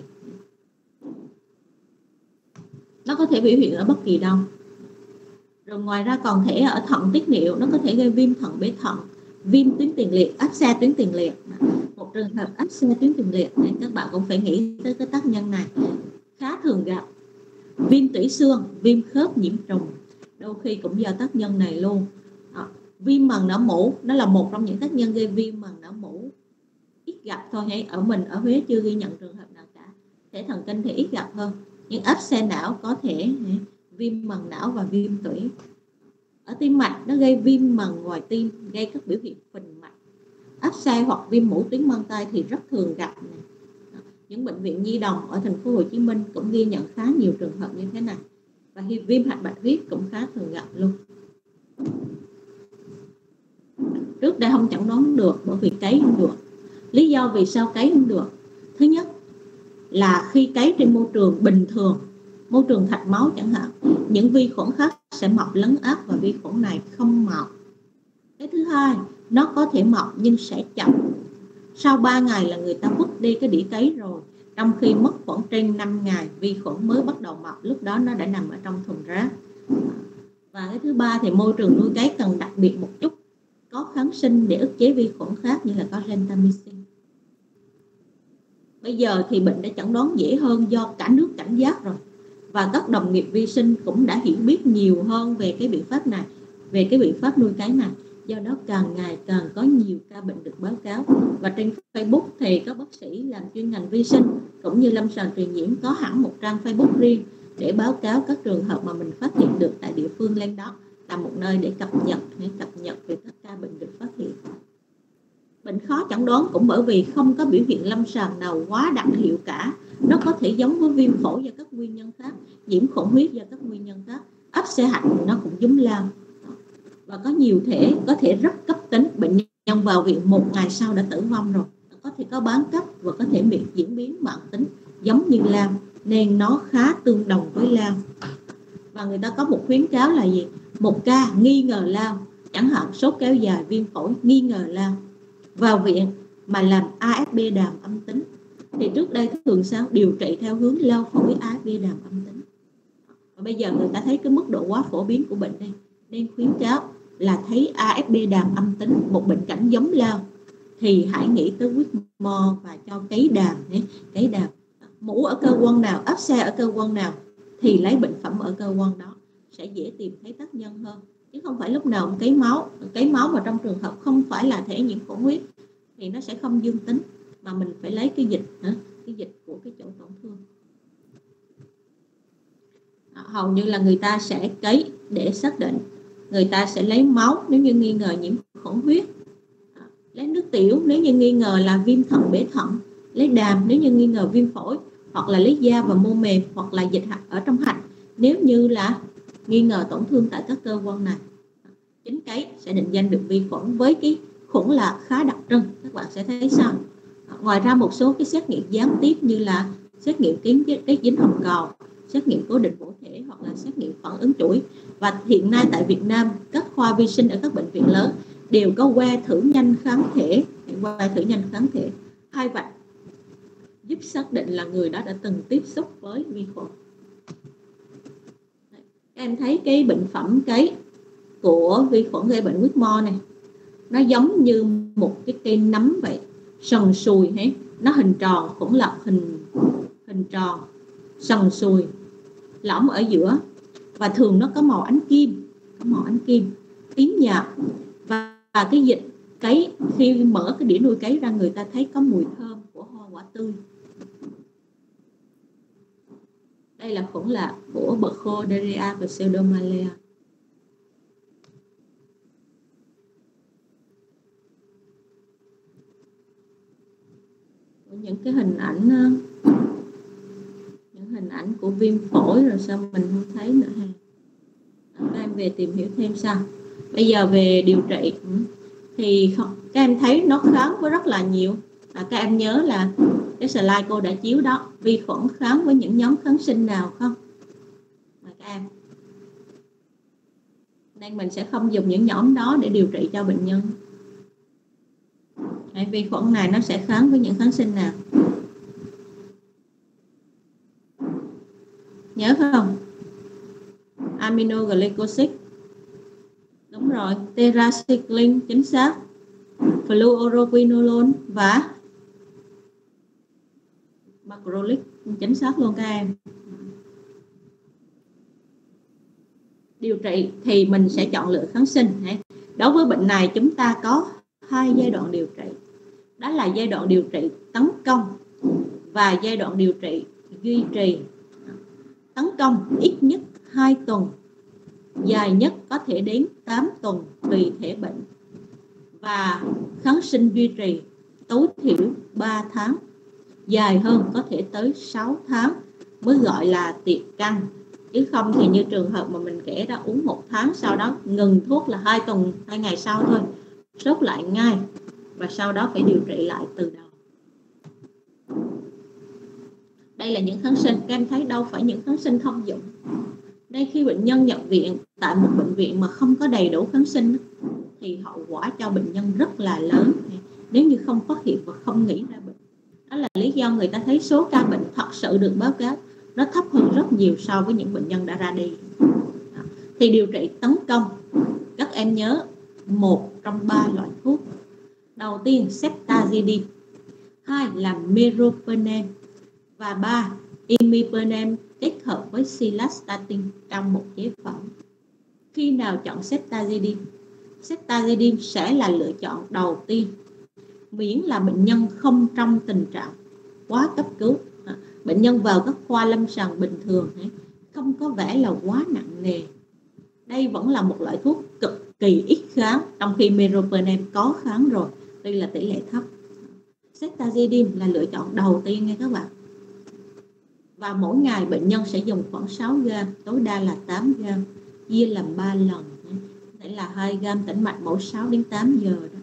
Nó có thể biểu hiện ở bất kỳ đâu. Rồi ngoài ra còn thể ở thận tiết niệu, nó có thể gây viêm thận bế thận, viêm tuyến tiền liệt, áp xe tuyến tiền liệt. Một trường hợp áp xe tuyến tiền liệt này các bạn cũng phải nghĩ tới cái tác nhân này. Khá thường gặp viêm tủy xương, viêm khớp nhiễm trùng, đôi khi cũng do tác nhân này luôn. Viêm màng não mủ, nó là một trong những tác nhân gây viêm màng não mủ, ít gặp thôi. Ở mình ở Huế chưa ghi nhận trường hợp nào cả. Thể thần kinh thì ít gặp hơn, nhưng áp xe não có thể viêm màng não và viêm tủy. Ở tim mạch nó gây viêm màng ngoài tim, gây các biểu hiện phình mạch. Áp xe hoặc viêm mũi tuyến mang tai thì rất thường gặp này. Những bệnh viện nhi đồng ở thành phố Hồ Chí Minh cũng ghi nhận khá nhiều trường hợp như thế này. Và viêm hạch bạch huyết cũng khá thường gặp luôn. Trước đây không chẩn đoán được bởi vì cấy không được. Lý do vì sao cấy không được? Thứ nhất là khi cấy trên môi trường bình thường, môi trường thạch máu chẳng hạn, những vi khuẩn khác sẽ mọc lấn át và vi khuẩn này không mọc. Cái thứ hai, nó có thể mọc nhưng sẽ chậm. Sau 3 ngày là người ta vứt đi cái đĩa cấy rồi, trong khi mất khoảng trên 5 ngày vi khuẩn mới bắt đầu mọc, lúc đó nó đã nằm ở trong thùng rác. Và cái thứ ba thì môi trường nuôi cấy cần đặc biệt một chút, có kháng sinh để ức chế vi khuẩn khác như là có gentamicin. Bây giờ thì bệnh đã chẩn đoán dễ hơn do cả nước cảnh giác rồi, và các đồng nghiệp vi sinh cũng đã hiểu biết nhiều hơn về cái biện pháp này, về cái biện pháp nuôi cấy này. Do đó càng ngày càng có nhiều ca bệnh được báo cáo. Và trên Facebook thì các bác sĩ làm chuyên ngành vi sinh cũng như lâm sàng truyền nhiễm có hẳn một trang Facebook riêng để báo cáo các trường hợp mà mình phát hiện được tại địa phương lên đó, là một nơi để cập nhật về các ca bệnh được phát hiện. Bệnh khó chẩn đoán cũng bởi vì không có biểu hiện lâm sàng nào quá đặc hiệu cả. Nó có thể giống với viêm phổi do các nguyên nhân khác, nhiễm khuẩn huyết do các nguyên nhân khác, áp xe hạch nó cũng giống lao. Và có nhiều thể có thể rất cấp tính, bệnh nhân vào viện 1 ngày sau đã tử vong rồi. Có thể có bán cấp và có thể bị diễn biến mãn tính giống như lao, nên nó khá tương đồng với lao. Và người ta có một khuyến cáo là gì? Một ca nghi ngờ lao, chẳng hạn sốt kéo dài, viêm phổi, nghi ngờ lao, vào viện mà làm AFP đàm âm tính thì trước đây thường sao điều trị theo hướng lao phổi AFP đàm âm tính. Và bây giờ người ta thấy cái mức độ quá phổ biến của bệnh đây, nên khuyến cáo là thấy AFP đàm âm tính, một bệnh cảnh giống lao, thì hãy nghĩ tới Whitmore và cho cấy đàm nhé. Cấy đàm, mũ ở cơ quan nào, áp xe ở cơ quan nào thì lấy bệnh phẩm ở cơ quan đó, sẽ dễ tìm thấy tác nhân hơn. Chứ không phải lúc nào cấy máu mà trong trường hợp không phải là thể nhiễm khuẩn huyết thì nó sẽ không dương tính, mà mình phải lấy cái dịch của cái chỗ tổn thương. Hầu như là người ta sẽ cấy để xác định, người ta sẽ lấy máu nếu như nghi ngờ nhiễm khuẩn huyết, lấy nước tiểu nếu như nghi ngờ là viêm thận bể thận, lấy đàm nếu như nghi ngờ viêm phổi, hoặc là lấy da và mô mềm, hoặc là dịch ở trong hạch nếu như là nghi ngờ tổn thương tại các cơ quan này. Chính cấy sẽ định danh được vi khuẩn với cái khuẩn là khá đặc trưng. Các bạn sẽ thấy sao? Ngoài ra một số cái xét nghiệm gián tiếp như là xét nghiệm kết dính hồng cầu, xét nghiệm cố định mẫu thể, hoặc là xét nghiệm phản ứng chuỗi. Và hiện nay tại Việt Nam, các khoa vi sinh ở các bệnh viện lớn đều có que thử nhanh kháng thể, hai vạch giúp xác định là người đó đã từng tiếp xúc với vi khuẩn. Các em thấy cái bệnh phẩm cấy của vi khuẩn gây bệnh Whitmore này, nó giống như một cái cây nấm vậy, sần sùi hết, nó hình tròn, khuẩn lọc hình tròn, sần sùi, lõm ở giữa, và thường nó có màu ánh kim, tím nhạt, và cái dịch cấy khi mở cái đĩa nuôi cấy ra, người ta thấy có mùi thơm của hoa quả tươi. Đây là khuẩn lạc của Burkholderia và Pseudomallea. Những cái hình ảnh của viêm phổi rồi sao mình không thấy nữa ha? Các em về tìm hiểu thêm sao? Bây giờ về điều trị thì các em thấy nó kháng với rất là nhiều. Các em nhớ là cái slide cô đã chiếu đó, vi khuẩn kháng với những nhóm kháng sinh nào không? Mời các em. Nên mình sẽ không dùng những nhóm đó để điều trị cho bệnh nhân. Vi khuẩn này nó sẽ kháng với những kháng sinh nào? Nhớ không? Aminoglycosic. Đúng rồi, tetracycline, chính xác. Fluoroquinolone và macrolide, chính xác luôn các em. Điều trị thì mình sẽ chọn lựa kháng sinh. Đối với bệnh này chúng ta có 2 giai đoạn điều trị. Đó là giai đoạn điều trị tấn công và giai đoạn điều trị duy trì. Tấn công ít nhất 2 tuần, dài nhất có thể đến 8 tuần tùy thể bệnh. Và kháng sinh duy trì tối thiểu 3 tháng, dài hơn có thể tới 6 tháng mới gọi là tiệc căng. Chứ không thì như trường hợp mà mình kể đã uống 1 tháng, sau đó ngừng thuốc là 2 ngày sau thôi. sốt lại ngay và sau đó phải điều trị lại từ đầu. Đây là những kháng sinh, các em thấy đâu phải những kháng sinh thông dụng. Đây khi bệnh nhân nhập viện tại một bệnh viện mà không có đầy đủ kháng sinh thì hậu quả cho bệnh nhân rất là lớn nếu như không phát hiện và không nghĩ ra bệnh. Đó là lý do người ta thấy số ca bệnh thật sự được báo cáo nó thấp hơn rất nhiều so với những bệnh nhân đã ra đi. Thì điều trị tấn công, các em nhớ một trong 3 loại thuốc. Đầu tiên ceftazidime, 2 là meropenem và 3 imipenem kết hợp với cilastatin trong một chế phẩm. Khi nào chọn ceftazidime? Ceftazidime sẽ là lựa chọn đầu tiên, miễn là bệnh nhân không trong tình trạng quá cấp cứu, bệnh nhân vào các khoa lâm sàng bình thường, không có vẻ là quá nặng nề. Đây vẫn là một loại thuốc cực kỳ ít kháng, trong khi meropenem có kháng rồi, tuy là tỷ lệ thấp. Ceftazidime là lựa chọn đầu tiên nha các bạn. Và mỗi ngày bệnh nhân sẽ dùng khoảng 6 gram, tối đa là 8 gram, chia làm 3 lần. Đây là 2 gram tĩnh mạch mỗi 6 đến 8 giờ đó.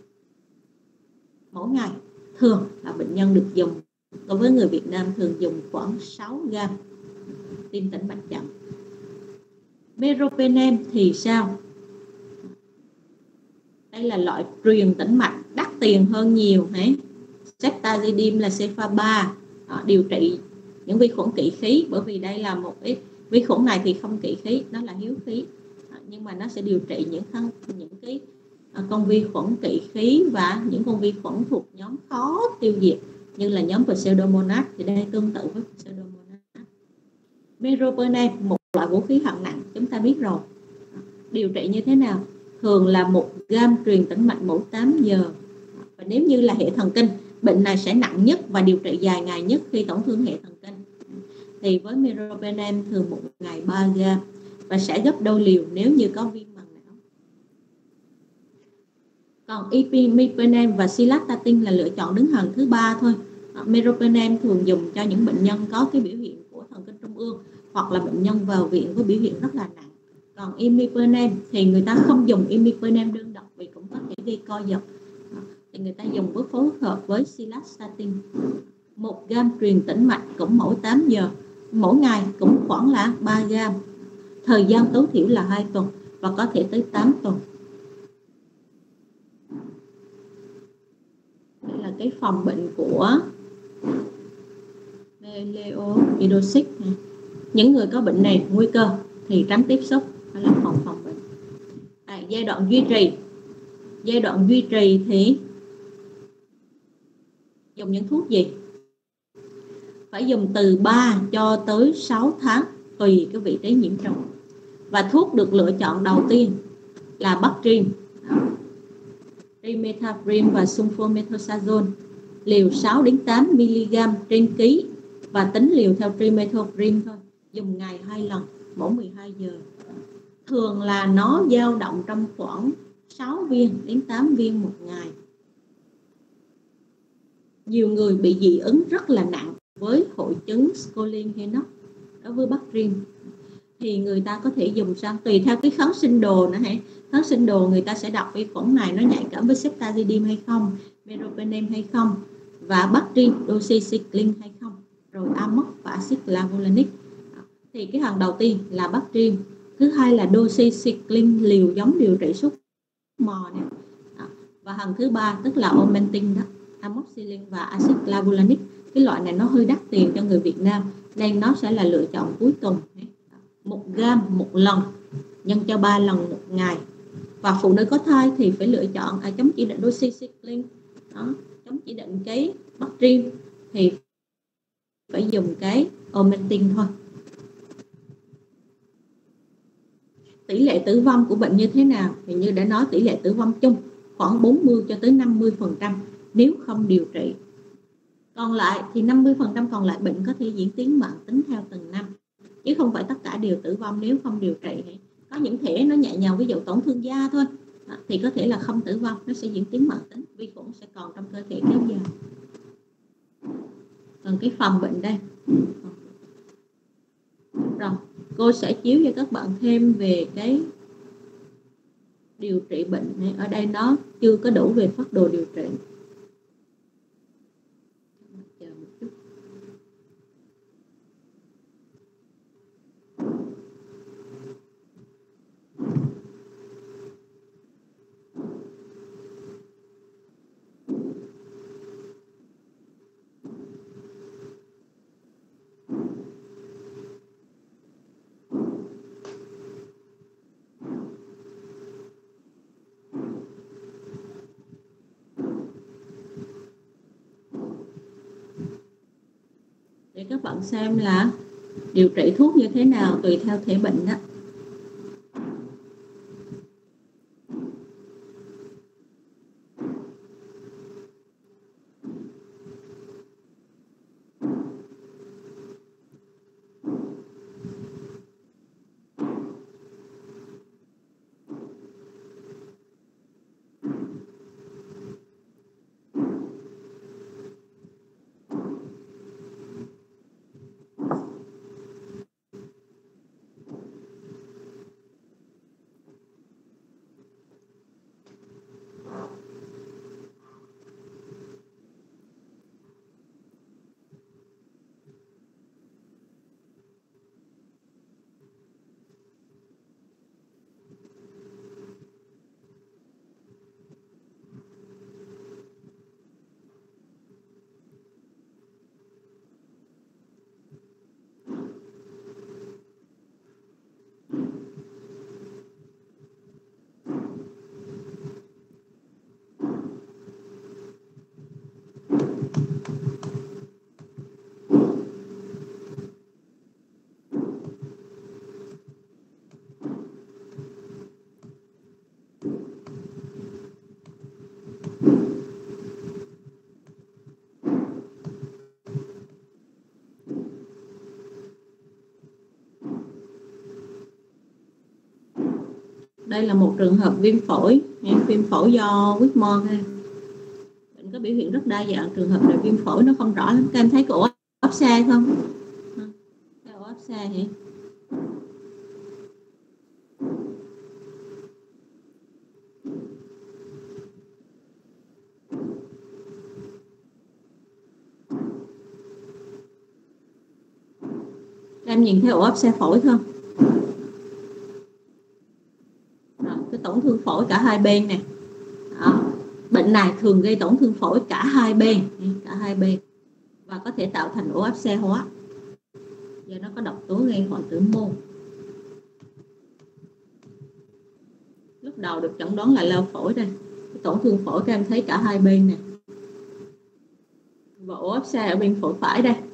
Mỗi ngày thường là bệnh nhân được dùng, đối với người Việt Nam thường dùng khoảng 6 gram tim tĩnh mạch chậm. Meropenem thì sao? Đây là loại truyền tĩnh mạch đắt tiền hơn nhiều. Ceftazidime là Cepha-3, điều trị những vi khuẩn kỵ khí, bởi vì đây là một cái vi khuẩn này thì không kỵ khí, nó là hiếu khí, nhưng mà nó sẽ điều trị những cái con vi khuẩn kỵ khí và những con vi khuẩn thuộc nhóm khó tiêu diệt như là nhóm Pseudomonas, thì đây tương tự với Pseudomonas. Meropenem, một loại vũ khí hạng nặng, chúng ta biết rồi. Điều trị như thế nào? Thường là 1 gram truyền tĩnh mạch mỗi 8 giờ. Và nếu như là hệ thần kinh, bệnh này sẽ nặng nhất và điều trị dài ngày nhất khi tổn thương hệ thần kinh, thì với meropenem thường một ngày 3 gram và sẽ gấp đôi liều nếu như có viêm màng não. Còn imipenem và cilastatin là lựa chọn đứng hàng thứ 3 thôi. Meropenem thường dùng cho những bệnh nhân có cái biểu hiện của thần kinh trung ương hoặc là bệnh nhân vào viện với biểu hiện rất là nặng. Còn imipenem thì người ta không dùng imipenem đơn độc vì cũng có thể gây co giật, thì người ta dùng với phối hợp với cilastatin. 1 gram truyền tĩnh mạch cũng mỗi 8 giờ, mỗi ngày cũng khoảng là 3 gram. Thời gian tối thiểu là 2 tuần và có thể tới 8 tuần. Đây là cái phòng bệnh của Melioidosis. Những người có bệnh này nguy cơ thì tránh tiếp xúc, đó là phòng bệnh. Giai đoạn duy trì thì dùng những thuốc gì? Phải dùng từ 3 cho tới 6 tháng tùy cái vị trí nhiễm trùng. Và thuốc được lựa chọn đầu tiên là Bactrim, Trimethoprim và sulfamethoxazole, liều 6 đến 8 mg trên ký và tính liều theo Trimethoprim thôi, dùng ngày 2 lần mỗi 12 giờ. Thường là nó dao động trong khoảng 6 viên đến 8 viên một ngày. Nhiều người bị dị ứng rất là nặng với hội chứng Scoling-Henoch đối với Bactrim thì người ta có thể dùng sang tùy theo cái kháng sinh đồ nữa. Kháng sinh đồ người ta sẽ đọc vi khuẩn này nó nhạy cảm với ceftazidime hay không, meropenem hay không, và Bactrim doxycycline hay không, rồi amox và axit clavulanic. Thì cái hàng đầu tiên là Bactrim, thứ hai là doxycycline liều giống điều trị súc mò này, và hàng thứ ba tức là Augmentin đó, amoxicillin và axit clavulanic. Cái loại này nó hơi đắt tiền cho người Việt Nam nên nó sẽ là lựa chọn cuối tuần. 1 gram một lần nhân cho 3 lần một ngày. Và phụ nữ có thai thì phải lựa chọn chống chỉ định doxycycline, chống chỉ định cái Bactrim thì phải dùng cái Augmentin thôi. Tỷ lệ tử vong của bệnh như thế nào? Thì như đã nói, tỷ lệ tử vong chung khoảng 40 cho tới 50% nếu không điều trị. Còn lại thì 50% còn lại bệnh có thể diễn tiến mãn tính theo từng năm, chứ không phải tất cả đều tử vong nếu không điều trị. Có những thể nó nhẹ nhàng, ví dụ tổn thương da thôi, thì có thể là không tử vong, nó sẽ diễn tiến mãn tính, vi khuẩn sẽ còn trong cơ thể kéo dài. Còn cái phòng bệnh đây. Rồi, cô sẽ chiếu cho các bạn thêm về cái điều trị bệnh ở đây nó chưa có đủ về phác đồ điều trị. Chờ một chút. Để các bạn xem là điều trị thuốc như thế nào tùy theo thể bệnh đó. Đây là một trường hợp viêm phổi, viêm phổi do Whitmore. Bệnh có biểu hiện rất đa dạng, trường hợp này viêm phổi nó không rõ lắm. Các em thấy cái ổ áp xe không? Cái ổ áp xe hả? Các em nhìn thấy ổ áp xe phổi không? Cái tổn thương phổi cả hai bên nè. Bệnh này thường gây tổn thương phổi cả hai bên và có thể tạo thành ổ áp xe hóa do nó có độc tố gây hoại tử môn. Lúc đầu được chẩn đoán là lao phổi đây. Cái tổn thương phổi các em thấy cả hai bên nè, và ổ áp xe ở bên phổi phải đây.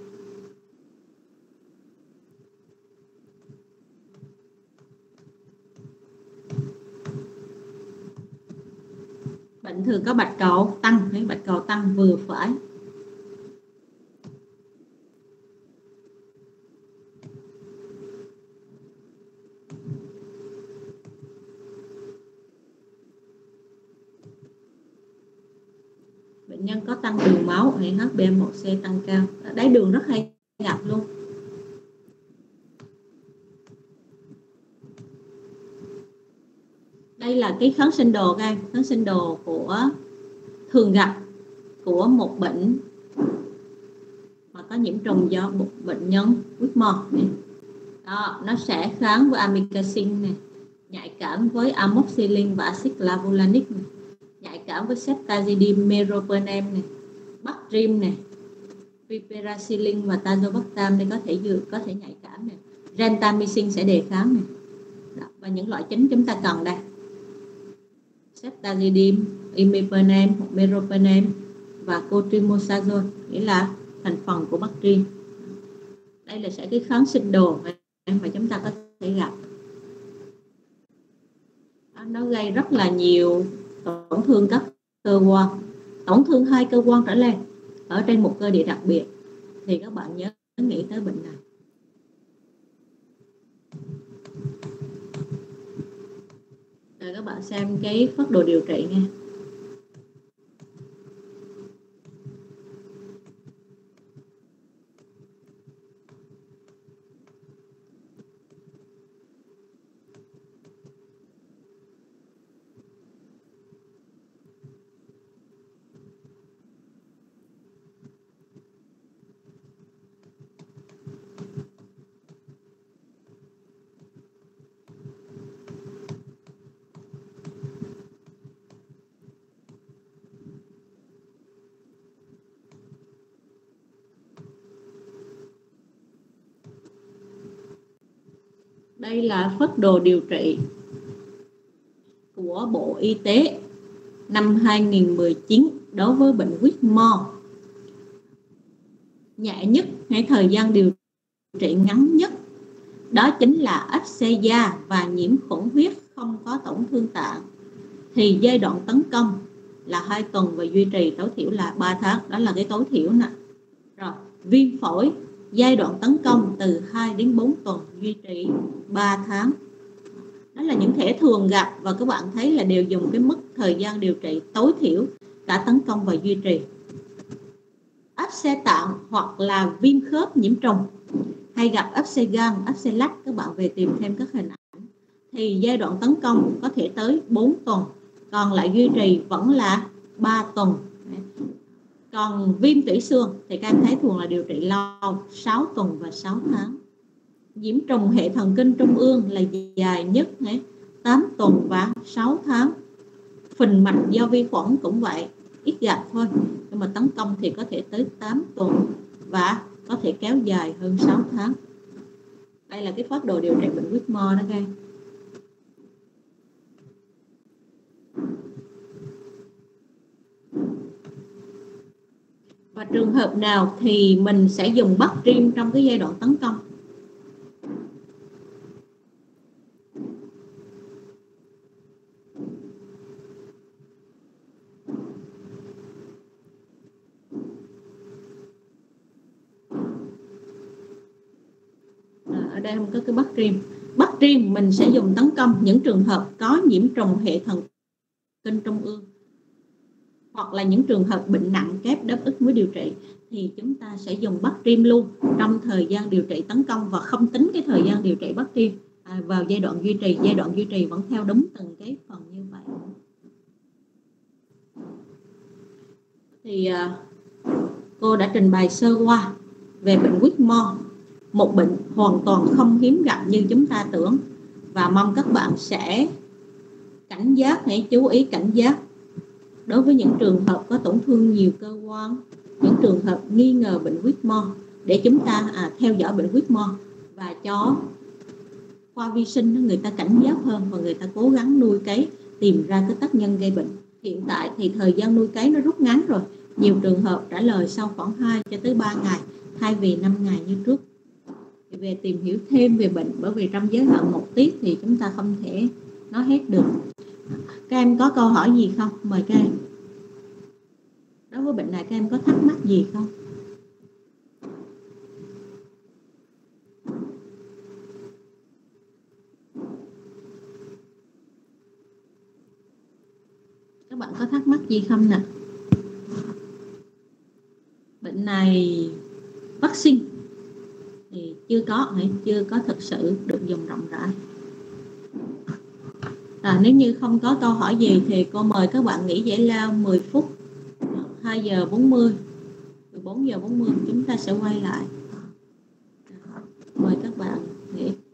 Bệnh thường có bạch cầu tăng vừa phải. Bệnh nhân có tăng đường máu hay HbA1c tăng cao. Đái đường rất hay gặp luôn. Đây là cái kháng sinh đồ gan, kháng sinh đồ của thường gặp của một bệnh mà có nhiễm trùng do một bệnh nhân Whitmore. Đó, nó sẽ kháng với amikacin này, nhạy cảm với amoxicillin và axit clavulanic này, nhạy cảm với ceftazidime, meropenem này, Bactrim này, piperacillin và tazobactam đây có thể nhạy cảm này, gentamicin sẽ đề kháng này. Đó, và những loại chính chúng ta cần đây: ceftazidime, imipenem, meropenem và cotrimoxazole, nghĩa là thành phần của Bactrim. Đây là sẽ cái kháng sinh đồ mà chúng ta có thể gặp. Nó gây rất là nhiều tổn thương các cơ quan, tổn thương hai cơ quan trở lên ở trên một cơ địa đặc biệt, thì các bạn nhớ nghĩ tới bệnh này. Rồi các bạn xem cái phác đồ điều trị nha. Đây là phác đồ điều trị của Bộ Y tế năm 2019 đối với bệnh Whitmore. Nhẹ nhất hay thời gian điều trị ngắn nhất đó chính là áp xe da và nhiễm khuẩn huyết không có tổn thương tạng, thì giai đoạn tấn công là 2 tuần và duy trì tối thiểu là 3 tháng. Đó là cái tối thiểu nè. Rồi, viêm phổi giai đoạn tấn công từ 2 đến 4 tuần, duy trì 3 tháng. Đó là những thể thường gặp và các bạn thấy là đều dùng cái mức thời gian điều trị tối thiểu cả tấn công và duy trì. Áp xe tạng hoặc là viêm khớp nhiễm trùng, hay gặp áp xe gan, áp xe lách, các bạn về tìm thêm các hình ảnh, thì giai đoạn tấn công có thể tới 4 tuần, còn lại duy trì vẫn là 3 tuần. Còn viêm tủy xương thì các em thấy thường là điều trị lâu, 6 tuần và 6 tháng. Nhiễm trùng hệ thần kinh trung ương là dài nhất 8 tuần và 6 tháng. Phình mạch do vi khuẩn cũng vậy, ít gặp thôi, nhưng mà tấn công thì có thể tới 8 tuần và có thể kéo dài hơn 6 tháng. Đây là cái phác đồ điều trị bệnh Whitmore đó các em. Và trường hợp nào thì mình sẽ dùng Bactrim trong cái giai đoạn tấn công. Ở đây không có cái Bactrim. Bactrim mình sẽ dùng tấn công những trường hợp có nhiễm trùng hệ thần kinh trung ương, hoặc là những trường hợp bệnh nặng kép đáp ứng với điều trị, thì chúng ta sẽ dùng Bactrim luôn trong thời gian điều trị tấn công và không tính cái thời gian điều trị Bactrim vào giai đoạn duy trì. Giai đoạn duy trì vẫn theo đúng từng cái phần như vậy. Thì cô đã trình bày sơ qua về bệnh Whitmore, một bệnh hoàn toàn không hiếm gặp như chúng ta tưởng, và mong các bạn sẽ cảnh giác, hãy chú ý cảnh giác đối với những trường hợp có tổn thương nhiều cơ quan, những trường hợp nghi ngờ bệnh Whitmore, để chúng ta theo dõi bệnh Whitmore và cho khoa vi sinh người ta cảnh giác hơn và người ta cố gắng nuôi cấy, tìm ra cái tác nhân gây bệnh. Hiện tại thì thời gian nuôi cấy nó rút ngắn rồi, nhiều trường hợp trả lời sau khoảng 2 cho tới 3 ngày thay vì 5 ngày như trước. Thì về tìm hiểu thêm về bệnh, bởi vì trong giới hạn một tiết thì chúng ta không thể nói hết được. Các em có câu hỏi gì không? Mời các em. Đối với bệnh này các em có thắc mắc gì không? Các bạn có thắc mắc gì không nè? Bệnh này vaccine thì chưa có thực sự được dùng rộng rãi. Nếu như không có câu hỏi gì thì cô mời các bạn nghỉ giải lao 10 phút, 2 giờ 40, 14 giờ 40 chúng ta sẽ quay lại. Mời các bạn nghỉ.